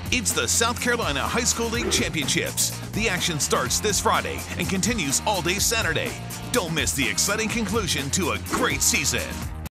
It's the South Carolina High School League Championships. The action starts this Friday and continues all day Saturday. Don't miss the exciting conclusion to a great season.